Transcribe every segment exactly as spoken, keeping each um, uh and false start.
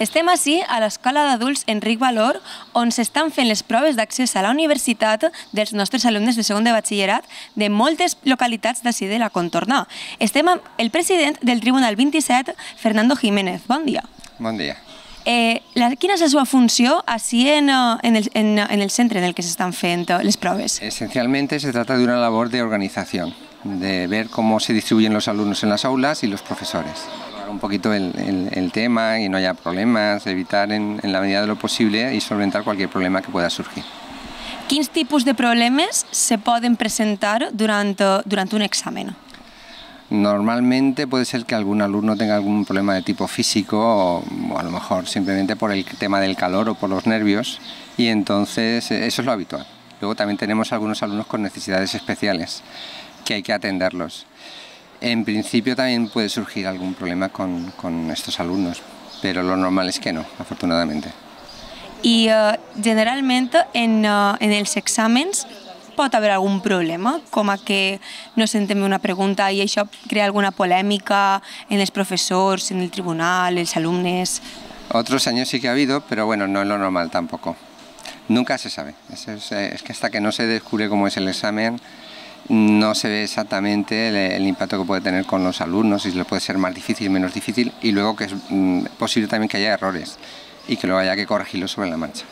Estem ací a l'Escola d'Adults Enric Valor, on s'estan fent les proves d'accés a la universitat dels nostres alumnes de segon de batxillerat de moltes localitats d'ací de la contorna. Estem amb el president del Tribunal vint-i-set, Fernando Jiménez. Bon dia. Bon dia. Eh, la, quina és la seva funció ací en, en, el, en, en el centre en el que s'estan fent les proves? Esencialmente se trata de una labor de organización, de ver cómo se distribuyen los alumnos en las aulas y los profesores. Un poquito el, el, el tema y no haya problemas, evitar en, en la medida de lo posible y solventar cualquier problema que pueda surgir. Quins tipus de problemes se poden presentar durant, durant un examen? Normalmente puede ser que algún alumno tenga algún problema de tipo físico o, o a lo mejor simplemente por el tema del calor o por los nervios, y entonces eso es lo habitual. Luego también tenemos algunos alumnos con necesidades especiales que hay que atenderlos. En principio también puede surgir algún problema con, con estos alumnos, pero lo normal es que no, afortunadamente. I uh, generalment en, uh, en els exàmens pot haver algun problema, com a que no s'entén una pregunta i això crea alguna polèmica en els professors, en el tribunal, els alumnes. Otros años sí que ha habido, pero bueno, no es lo normal tampoco. Nunca se sabe. Es, es, es que hasta que no se descubre cómo es el examen, no se ve exactamente el, el impacto que puede tener con los alumnos, si le puede ser más difícil, menos difícil, y luego que es mm, posible también que haya errores y que luego haya que corregirlos sobre la marcha.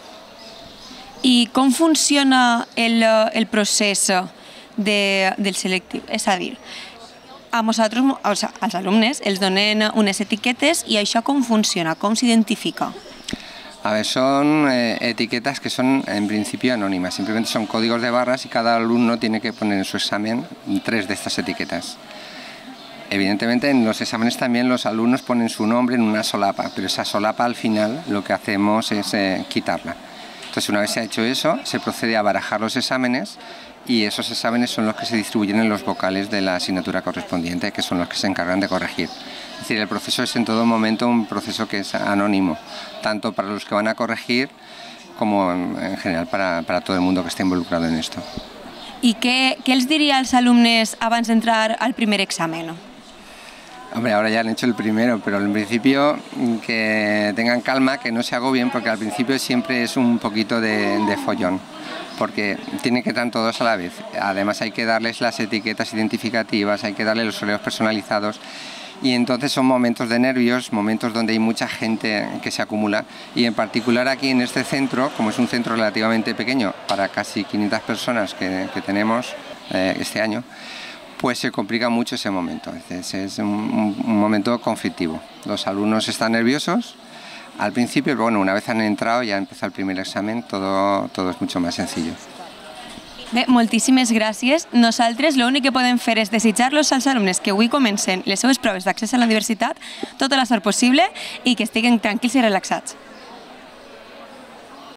I com funciona el, el procés de, del selectiu? És a dir, a nosaltres, als, als alumnes, els donen unes etiquetes i això com funciona, com s'identifica? A ver, son eh, etiquetas que son en principio anónimas, simplemente son códigos de barras y cada alumno tiene que poner en su examen tres de estas etiquetas. Evidentemente en los exámenes también los alumnos ponen su nombre en una solapa, pero esa solapa al final lo que hacemos es eh, quitarla. Entonces una vez se ha hecho eso, se procede a barajar los exámenes y esos exámenes son los que se distribuyen en los vocales de la asignatura correspondiente, que son los que se encargan de corregir. Es decir, el proceso es en todo momento un proceso que es anónimo, tanto para los que van a corregir como en general para, para todo el mundo que esté involucrado en esto. I què, què els diria als alumnes abans d'entrar al primer examen? Hombre, ahora ya han hecho el primero, pero en principio que tengan calma, que no se agobien, porque al principio siempre es un poquito de, de follón, porque tienen que estar todos a la vez. Además hay que darles las etiquetas identificativas, hay que darles los horarios personalizados, y entonces son momentos de nervios, momentos donde hay mucha gente que se acumula, y en particular aquí en este centro, como es un centro relativamente pequeño, para casi quinientas personas que, que tenemos eh, este año, pues se complica mucho ese momento. Es, es un, un momento conflictivo. Los alumnos están nerviosos al principio, pero bueno, una vez han entrado, ya empezó el primer examen, todo, todo es mucho más sencillo. Bé, moltíssimes gràcies. Nosaltres l'únic que podem fer és desitjar-los als alumnes que avui comencen les seves proves d'accés a la universitat tota la sort possible i que estiguen tranquils i relaxats.